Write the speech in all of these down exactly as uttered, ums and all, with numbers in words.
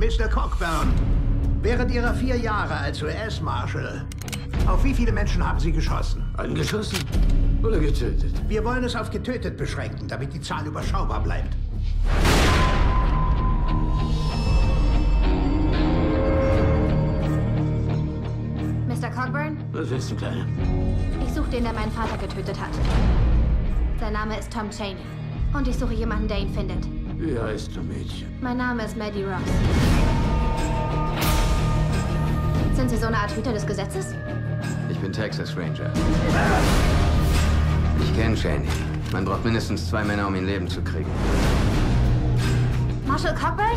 Mister Cockburn, während Ihrer vier Jahre als U S-Marshal, auf wie viele Menschen haben Sie geschossen? Angeschossen oder getötet? Wir wollen es auf getötet beschränken, damit die Zahl überschaubar bleibt. Mister Cockburn? Was willst du, Kleine? Ich suche den, der meinen Vater getötet hat. Sein Name ist Tom Chaney. Und ich suche jemanden, der ihn findet. Wie heißt du, Mädchen? Mein Name ist Maddie Ross. Sind Sie so eine Art Hüter des Gesetzes? Ich bin Texas Ranger. Ich kenne Chaney. Man braucht mindestens zwei Männer, um ihn leben zu kriegen. Marshal Cockburn?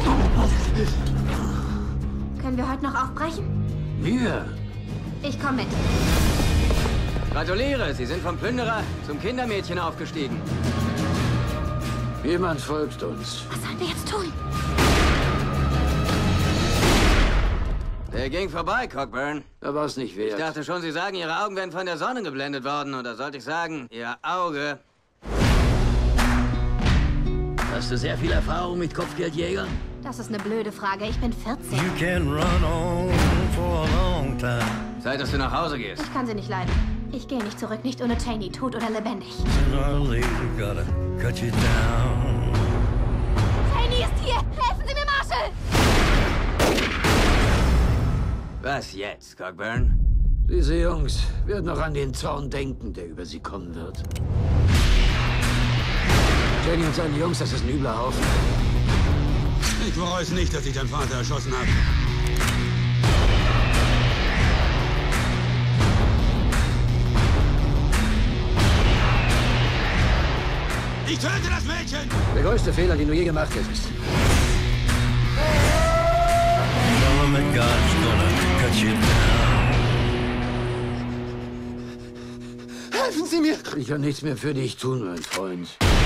Können wir heute noch aufbrechen? Wir? Ich komme mit. Gratuliere, Sie sind vom Plünderer zum Kindermädchen aufgestiegen. Jemand folgt uns. Was sollen wir jetzt tun? Der ging vorbei, Cockburn. Da war es nicht wert. Ich dachte schon, Sie sagen, Ihre Augen wären von der Sonne geblendet worden. Oder sollte ich sagen, Ihr Auge? Hast du sehr viel Erfahrung mit Kopfgeldjägern? Das ist eine blöde Frage. Ich bin vierzehn. You can run on for a long time. Zeit, dass du nach Hause gehst. Ich kann sie nicht leiden. Ich gehe nicht zurück, nicht ohne Chaney, tot oder lebendig. Sooner or later, gotta cut you down. Chaney ist hier! Helfen Sie mir, Marshal! Was jetzt, Cockburn? Diese Jungs werden noch an den Zorn denken, der über sie kommen wird. Jenny und seine Jungs, das ist ein übler Haufen. Ich bereue es nicht, dass ich deinen Vater erschossen habe. Ich töte das Mädchen! Der größte Fehler, den du je gemacht hättest. Government God's gonna cut you down. Helfen Sie mir! Ich kann nichts mehr für dich tun, mein Freund.